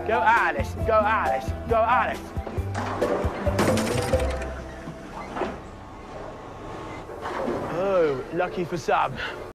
Go Alice, go Alice, go Alice. Oh, lucky for some.